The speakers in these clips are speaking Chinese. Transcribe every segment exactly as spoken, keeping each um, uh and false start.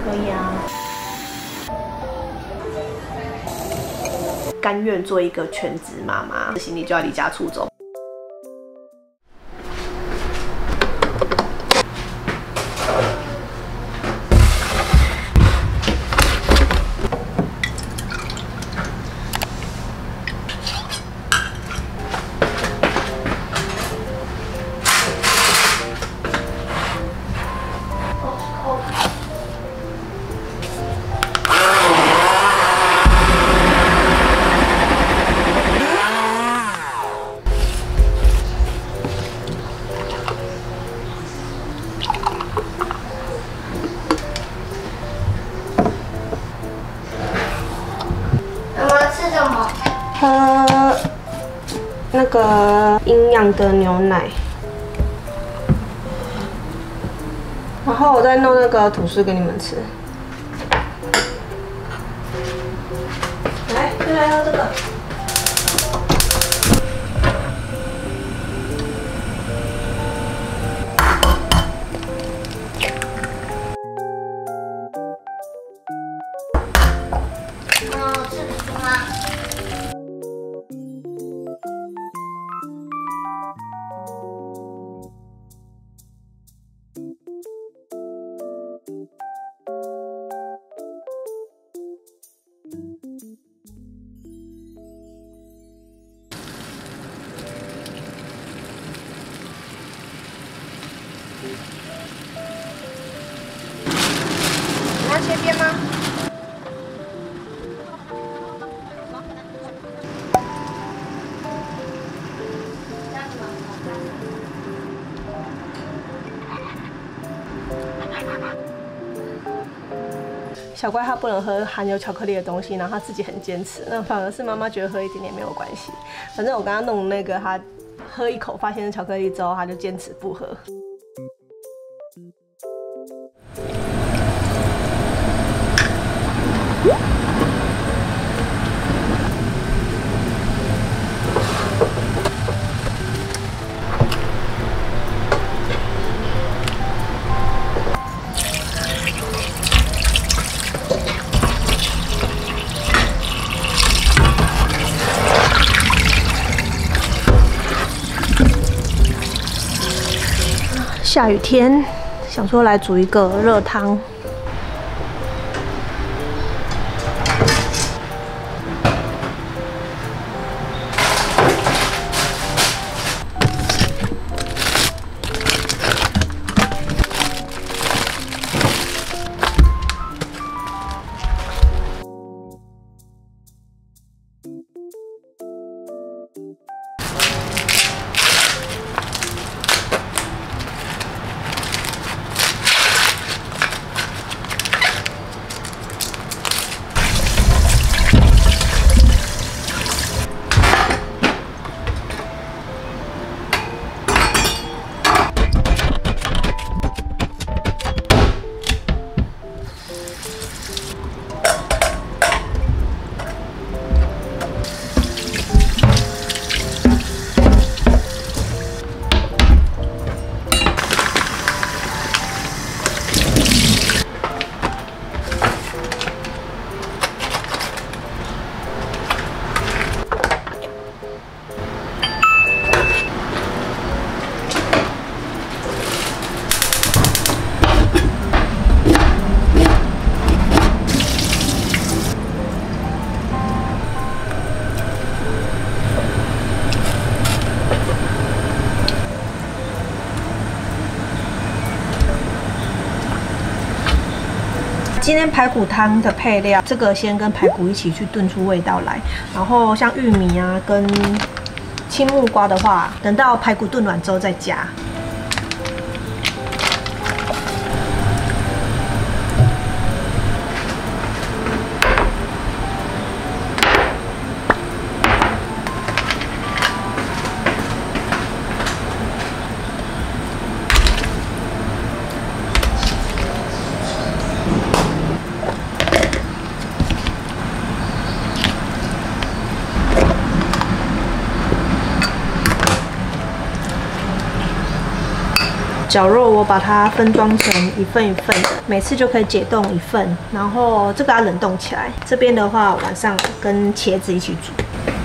可以啊。甘愿做一个全职妈妈，行李就要离家出走。 喝那个营养的牛奶，然后我再弄那个吐司给你们吃。来，就来喝这个。 很好吃吗？ 你要切边吗？小乖他不能喝含有巧克力的东西，然后他自己很坚持，那反而是妈妈觉得喝一点点没有关系。反正我刚刚弄那个，他喝一口发现是巧克力之后，他就坚持不喝。下雨天，想说来煮一个热汤。今天排骨汤的配料，这个先跟排骨一起去炖出味道来，然后像玉米啊跟青木瓜的话，等到排骨炖软之后再加。 绞肉我把它分装成一份一份的，每次就可以解冻一份，然后这个要冷冻起来。这边的话晚上跟茄子一起煮。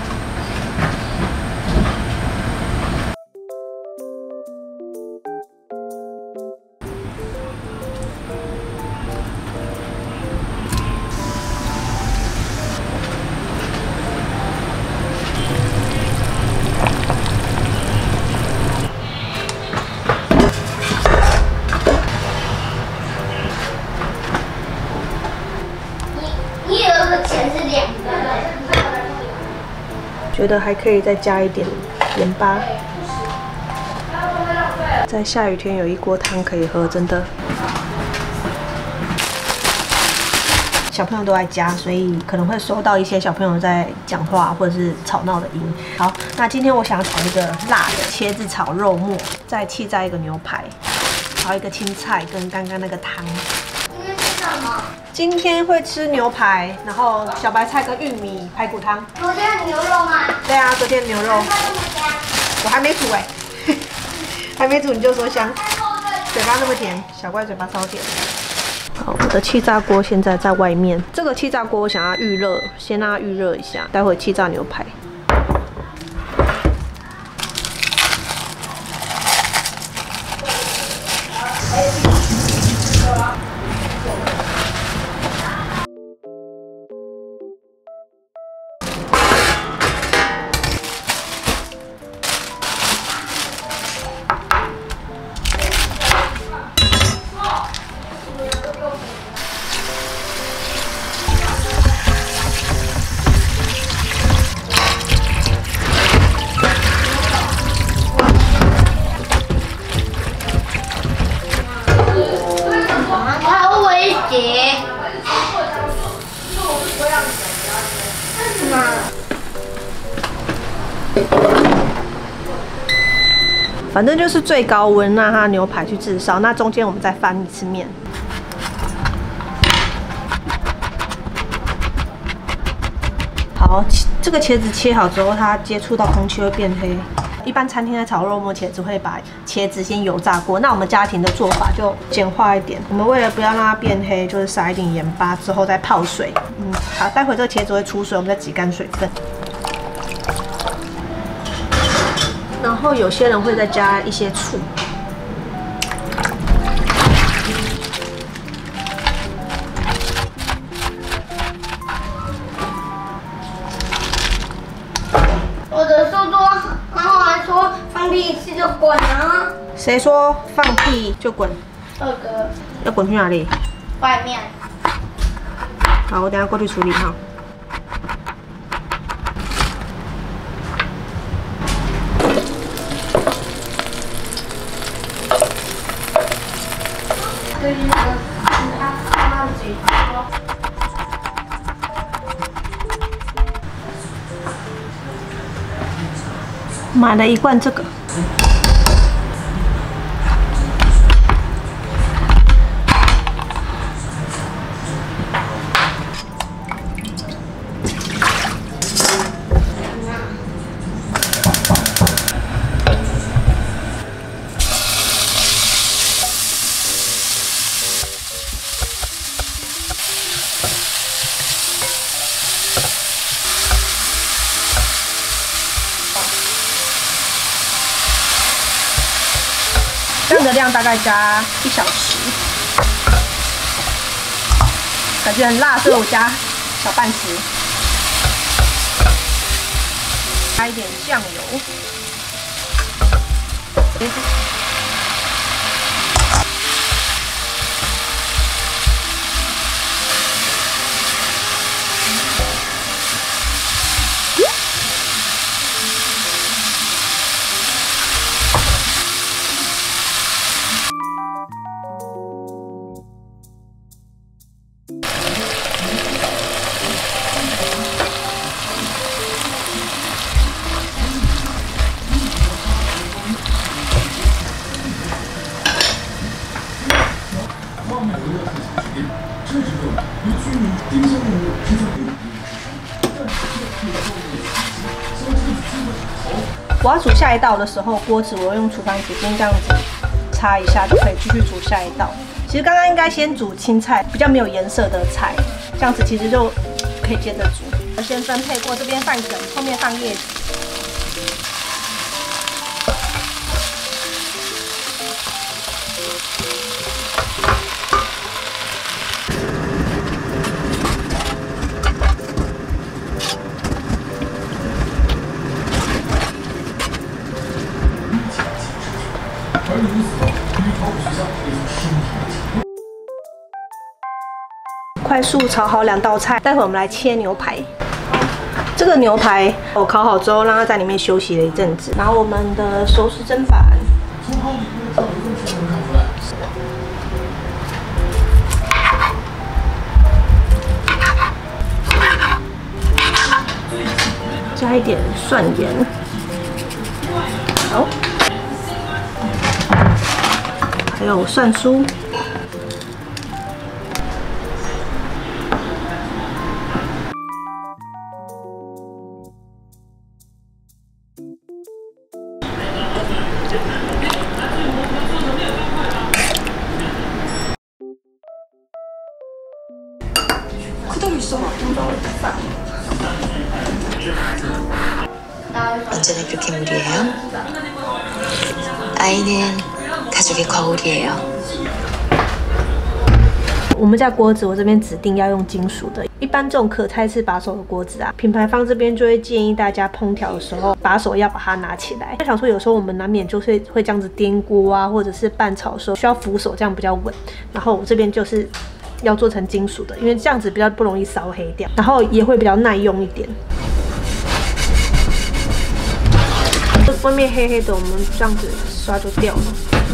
觉得还可以再加一点盐巴。在下雨天有一锅汤可以喝，真的。小朋友都在家，所以可能会收到一些小朋友在讲话或者是吵闹的音。好，那今天我想要炒一个辣的茄子炒肉末，再气炸一个牛排，炒一个青菜跟刚刚那个汤。 今天吃什么？ 今天会吃牛排，然后小白菜跟玉米排骨汤。 昨天的牛肉吗？ 对啊，昨天牛肉。我还没煮哎、欸，还没煮你就说香，嘴巴那么甜，小怪嘴巴超甜。好，我的气炸锅现在在外面。这个气炸锅我想要预热，先让它预热一下，待会气炸牛排。 超危险！ 反正就是最高温让它牛排去炙烧，那中间我们再翻一次面。好，这个茄子切好之后，它接触到空气会变黑。一般餐厅在炒肉末茄子会把茄子先油炸过，那我们家庭的做法就简化一点。我们为了不要让它变黑，就是撒一点盐巴之后再泡水。嗯，好，待会这个茄子会出水，我们再挤干水分。 然后有些人会再加一些醋， 我的书桌，然后还说放屁一次就滚啊！ 谁说放屁就滚？ 二哥， 要滚去哪里？ 外面。 好，我等下过去处理哈。 对于那个他他的嘴说， 买了一罐这个，这样的量大概加一小时，感觉很辣，所以我加小半匙，加一点酱油。我要煮下一道的时候，锅子我用厨房纸巾这样子擦一下，就可以继续煮下一道。其实刚刚应该先煮青菜，比较没有颜色的菜，这样子其实就可以接着煮。我先分配过，这边放梗，后面放叶子。快速炒好两道菜，待会我们来切牛排。这个牛排我烤好之后，让它在里面休息了一阵子。然后我们的熟食砧板，加一点蒜盐，好，还有蒜酥。 언제나 그렇게 무리해요? 아이는 가족의 거울이에요. 我们家锅子，我这边指定要用金属的。一般这种可拆式把手的锅子啊，品牌方这边就会建议大家烹调的时候，把手要把它拿起来。我想说，有时候我们难免就是会这样子颠锅啊，或者是拌炒的时候需要扶手，这样比较稳。然后我这边就是要做成金属的，因为这样子比较不容易烧黑掉，然后也会比较耐用一点。外面黑黑的，我们这样子刷就掉了。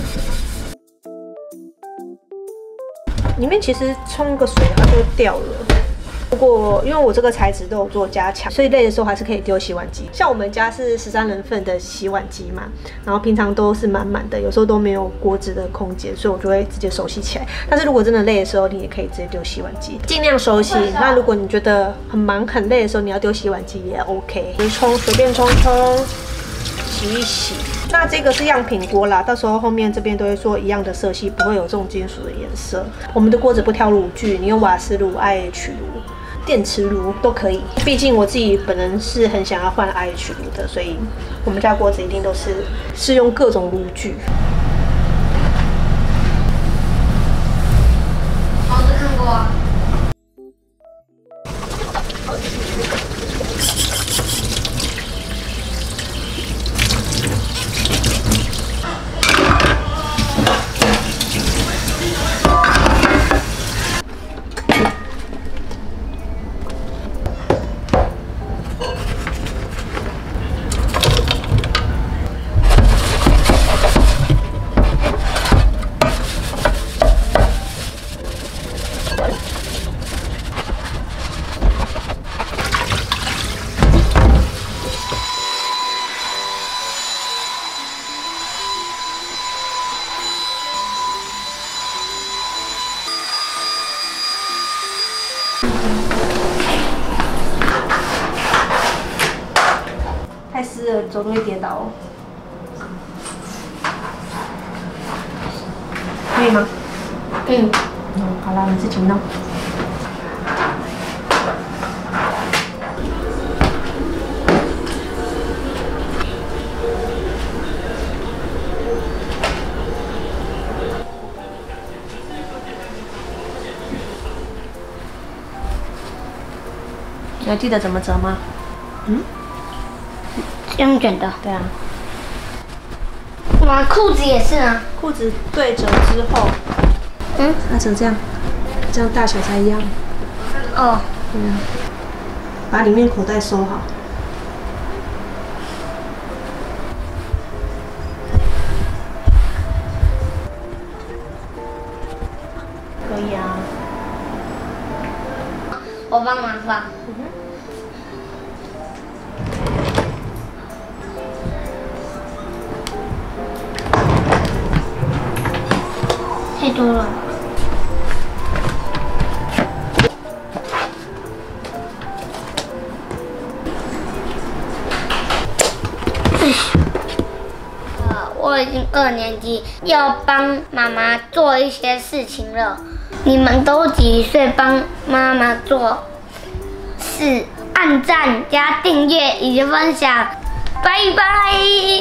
里面其实冲个水它就掉了。不过因为我这个材质都有做加强，所以累的时候还是可以丢洗碗机。像我们家是十三人份的洗碗机嘛，然后平常都是满满的，有时候都没有锅子的空间，所以我就会直接手洗起来。但是如果真的累的时候，你也可以直接丢洗碗机，尽量手洗。那如果你觉得很忙很累的时候，你要丢洗碗机也 OK。冲随便冲冲。洗一洗，那这个是样品锅啦，到时候后面这边都会说一样的色系，不会有这种金属的颜色。我们的锅子不挑炉具，你用瓦斯炉、I H 炉、电磁炉都可以。毕竟我自己本人是很想要换 I H 炉的，所以我们家锅子一定都是适用各种炉具。 好像看过啊。 太湿了，走路会跌倒哦。可以吗？ 嗯。 嗯，好啦，你自己弄。你还记得怎么折吗？嗯。 这样卷的。 对啊。 哇，裤子也是啊。 裤子对折之后， 嗯， 它折这样，这样大小才一样。 哦。 对啊。把里面口袋收好。可以啊。 我帮忙放。 嗯哼。 太多了。 我已经二年级，要帮妈妈做一些事情了。你们都几岁帮妈妈做事？按赞加订阅以及分享，拜拜。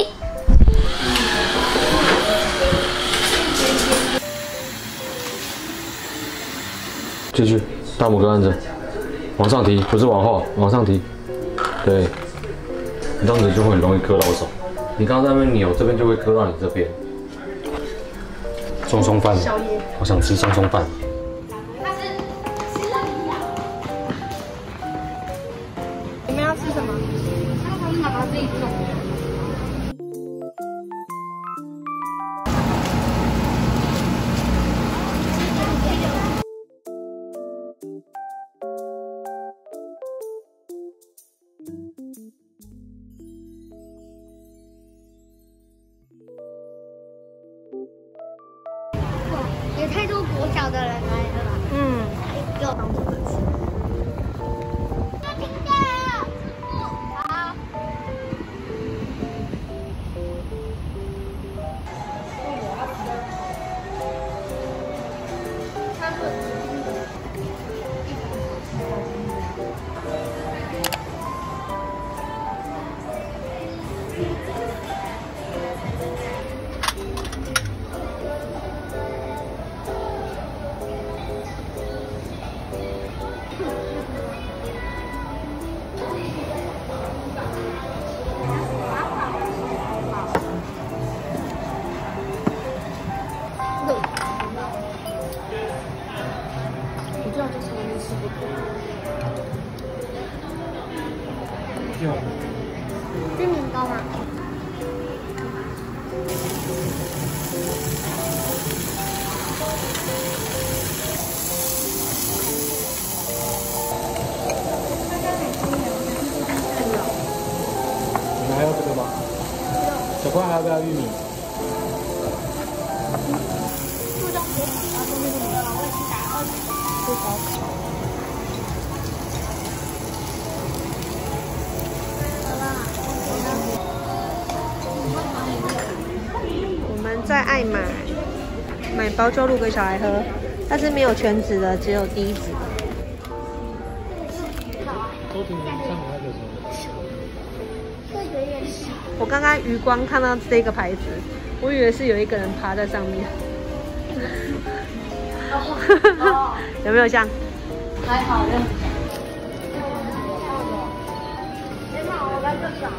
继续，大拇哥按着，往上提，不是往后，往上提。对，你这样子就会很容易割到手。你刚刚在那边扭，这边就会割到你这边。松松饭，我想吃松松饭。 你们要吃什么？他们妈妈自己种。 也太多国小的人来了吧？ 嗯， 有帮助的吃。听见了，好。是年糕吗？ 你们还要这个吗？小块还要不要玉米？ 我们在爱买买包就录给小孩喝，但是没有全脂的，只有低脂。 都挺上面那个什么。 我刚刚余光看到这个牌子，我以为是有一个人趴在上面。有没有像？ 还好的。 很好，我来这找。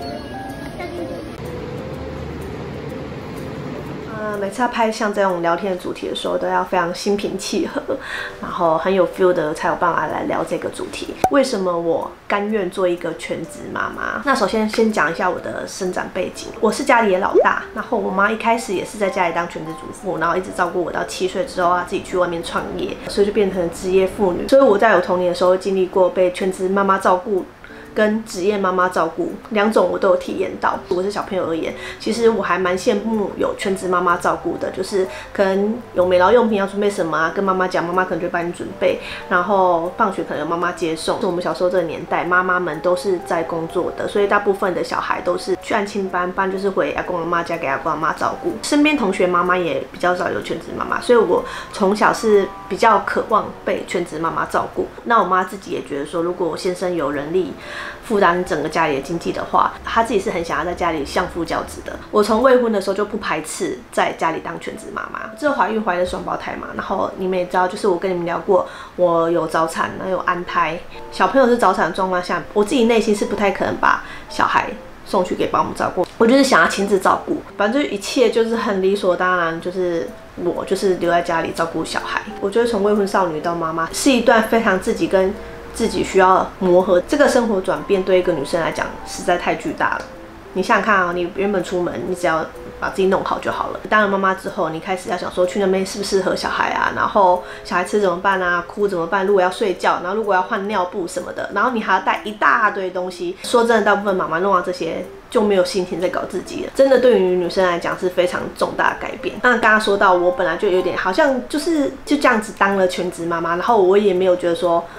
呃，每次要拍像这种聊天的主题的时候，都要非常心平气和，然后很有 feel 的，才有办法来聊这个主题。为什么我甘愿做一个全职妈妈？那首先先讲一下我的生长背景，我是家里的老大，然后我妈一开始也是在家里当全职主妇，然后一直照顾我到七岁之后啊，自己去外面创业，所以就变成了职业妇女。所以我在我童年的时候经历过被全职妈妈照顾跟职业妈妈照顾两种我都有体验到。我是小朋友而言，其实我还蛮羡慕有全职妈妈照顾的，就是可能有美劳用品要准备什么啊，跟妈妈讲，妈妈可能就帮你准备，然后放学可能有妈妈接送。我们小时候这个年代，妈妈们都是在工作的，所以大部分的小孩都是去安亲班，班就是回阿公阿妈家给阿公阿妈照顾。身边同学妈妈也比较少有全职妈妈，所以我从小是比较渴望被全职妈妈照顾。那我妈自己也觉得说，如果我先生有能力负担整个家里的经济的话，她自己是很想要在家里相夫教子的。我从未婚的时候就不排斥在家里当全职妈妈。这怀孕怀了双胞胎嘛，然后你们也知道，就是我跟你们聊过，我有早产，然后有安胎，小朋友是早产的状况下，我自己内心是不太可能把小孩送去给保姆照顾，我就是想要亲自照顾，反正一切就是很理所当然，就是我就是留在家里照顾小孩。我觉得从未婚少女到妈妈是一段非常自己跟自己需要磨合，这个生活转变对一个女生来讲实在太巨大了。你想想看啊，你原本出门，你只要把自己弄好就好了。当了妈妈之后，你开始要想说去那边适不适合小孩啊，然后小孩吃怎么办啊，哭怎么办？如果要睡觉，然后如果要换尿布什么的，然后你还要带一大堆东西。说真的，大部分妈妈弄到这些就没有心情在搞自己了。真的，对于女生来讲是非常重大的改变。那刚刚说到，我本来就有点好像就是就这样子当了全职妈妈，然后我也没有觉得说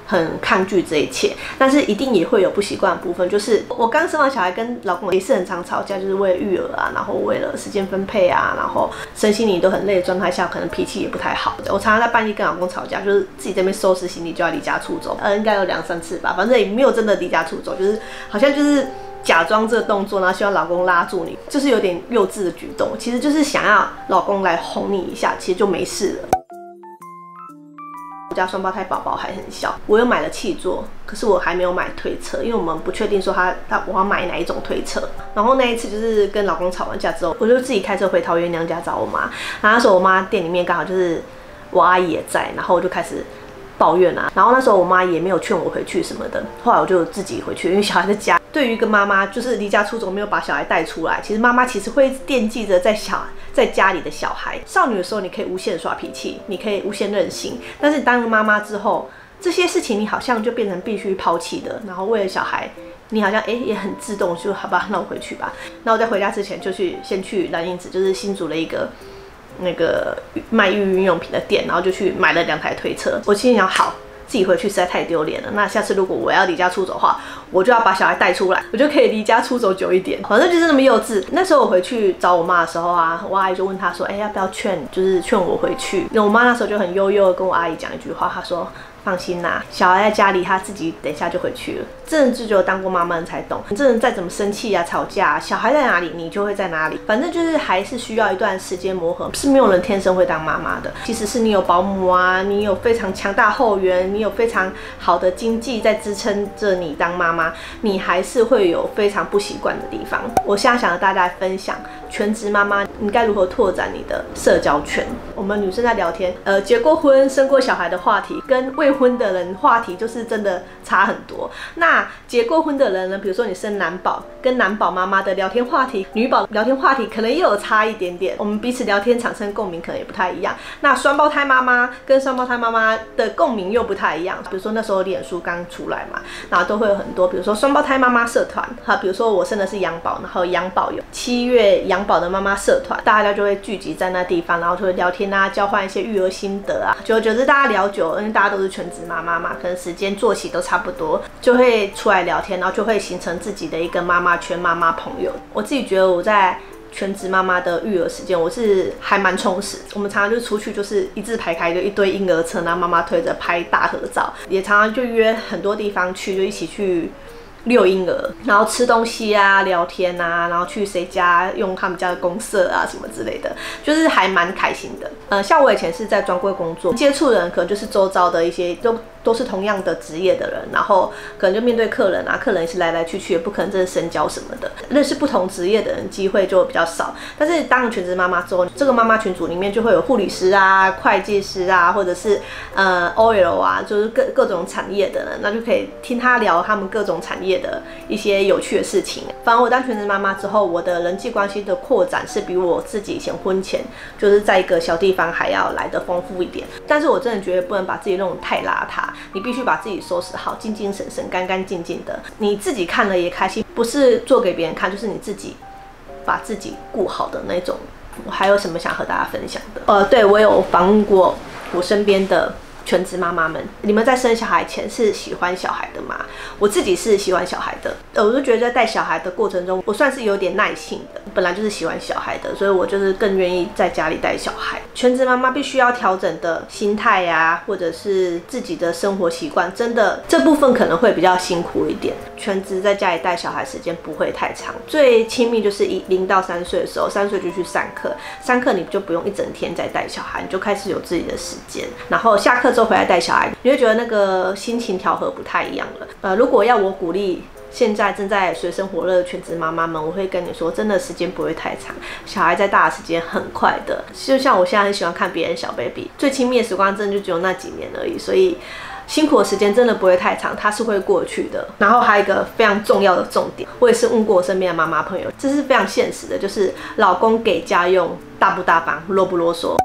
很抗拒这一切，但是一定也会有不习惯的部分。就是我刚生完小孩，跟老公也是很常吵架，就是为了育儿啊，然后为了时间分配啊，然后身心灵都很累的状态下，可能脾气也不太好。我常常在半夜跟老公吵架，就是自己这边收拾行李就要离家出走，呃，应该有两三次吧，反正也没有真的离家出走，就是好像就是假装这个动作，然后希望老公拉住你，就是有点幼稚的举动，其实就是想要老公来哄你一下，其实就没事了。我家双胞胎宝宝还很小，我又买了汽座，可是我还没有买推车，因为我们不确定说他他我要买哪一种推车。然后那一次就是跟老公吵完架之后，我就自己开车回桃园娘家找我妈。然后那时候我妈店里面刚好就是我阿姨也在，然后我就开始抱怨啊。然后那时候我妈也没有劝我回去什么的，后来我就自己回去，因为小孩在家。对于一个妈妈，就是离家出走没有把小孩带出来，其实妈妈其实会惦记着在小在家里的小孩。少女的时候，你可以无限耍脾气，你可以无限任性，但是当了妈妈之后，这些事情你好像就变成必须抛弃的。然后为了小孩，你好像哎也很自动，就好吧，那我回去吧。那我在回家之前就去先去蓝印子，就是新竹的一个那个卖育婴用品的店，然后就去买了两台推车。我心里想，好。自己回去实在太丢脸了。那下次如果我要离家出走的话，我就要把小孩带出来，我就可以离家出走久一点。反正就是那么幼稚。那时候我回去找我妈的时候啊，我阿姨就问她说：“哎、欸，要不要劝，就是劝我回去？”那我妈那时候就很悠悠的跟我阿姨讲一句话，她说：“放心啦，小孩在家里，他自己等一下就回去了。”真的只有当过妈妈人才懂，真的再怎么生气啊、吵架啊，小孩在哪里，你就会在哪里。反正就是还是需要一段时间磨合，是没有人天生会当妈妈的。即使是你有保姆啊，你有非常强大后援，你有非常好的经济在支撑着你当妈妈，你还是会有非常不习惯的地方。我现在想和大家分享全职妈妈你该如何拓展你的社交圈。我们女生在聊天，呃，结过婚、生过小孩的话题，跟未婚的人话题就是真的差很多。那结过婚的人呢，比如说你生男宝，跟男宝妈妈的聊天话题，女宝聊天话题可能也有差一点点，我们彼此聊天产生共鸣可能也不太一样。那双胞胎妈妈跟双胞胎妈妈的共鸣又不太一样。比如说那时候脸书刚出来嘛，然后都会有很多，比如说双胞胎妈妈社团，哈，比如说我生的是羊宝，然后羊宝有七月羊宝的妈妈社团，大家就会聚集在那地方，然后就会聊天啊，交换一些育儿心得啊。久而久之，大家聊久了，因为大家都是全职妈妈嘛，可能时间作息都差不多，就会出来聊天，然后就会形成自己的一个妈妈圈、妈妈朋友。我自己觉得我在全职妈妈的育儿时间，我是还蛮充实。我们常常就出去，就是一字排开，就一堆婴儿车，然后妈妈推着拍大合照，也常常就约很多地方去，就一起去遛婴儿，然后吃东西啊、聊天啊，然后去谁家用他们家的公社啊什么之类的，就是还蛮开心的。呃，像我以前是在专柜工作，接触的人可能就是周遭的一些都。都是同样的职业的人，然后可能就面对客人啊，客人也是来来去去，也不可能真的深交什么的，认识不同职业的人机会就比较少。但是当了全职妈妈之后，这个妈妈群组里面就会有护理师啊、会计师啊，或者是呃 O L 啊，就是各各种产业的人，那就可以听他聊他们各种产业的一些有趣的事情。反而我当全职妈妈之后，我的人际关系的扩展是比我自己以前婚前就是在一个小地方还要来得丰富一点。但是我真的觉得不能把自己弄得太邋遢。你必须把自己收拾好，精精神神、干干净净的，你自己看了也开心，不是做给别人看，就是你自己把自己顾好的那种。我还有什么想和大家分享的？呃，对，我有访问过我身边的全职妈妈们，你们在生小孩前是喜欢小孩的吗？我自己是喜欢小孩的，呃，我就觉得在带小孩的过程中，我算是有点耐性的，本来就是喜欢小孩的，所以我就是更愿意在家里带小孩。全职妈妈必须要调整的心态呀、啊，或者是自己的生活习惯，真的这部分可能会比较辛苦一点。全职在家里带小孩时间不会太长，最亲密就是一零到三岁的时候，三岁就去上课，上课你就不用一整天在带小孩，你就开始有自己的时间，然后下课之后回来带小孩，你会觉得那个心情调和不太一样了。呃，如果要我鼓励现在正在水深火热的全职妈妈们，我会跟你说，真的时间不会太长，小孩在大的时间很快的。就像我现在很喜欢看别人小 baby， 最亲密的时光真的就只有那几年而已，所以辛苦的时间真的不会太长，它是会过去的。然后还有一个非常重要的重点，我也是问过我身边的妈妈朋友，这是非常现实的，就是老公给家用大不大方，啰不啰嗦。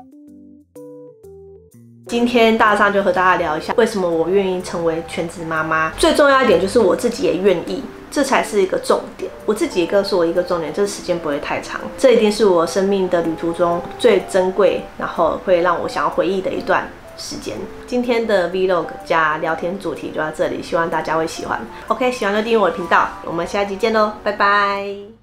今天大上就和大家聊一下，为什么我愿意成为全职妈妈。最重要一点就是我自己也愿意，这才是一个重点。我自己也告诉我一个重点，就是时间不会太长，这一定是我生命的旅途中最珍贵，然后会让我想要回忆的一段时间。今天的 Vlog 加聊天主题就到这里，希望大家会喜欢。OK， 喜欢就订阅我的频道，我们下一集见喽，拜拜。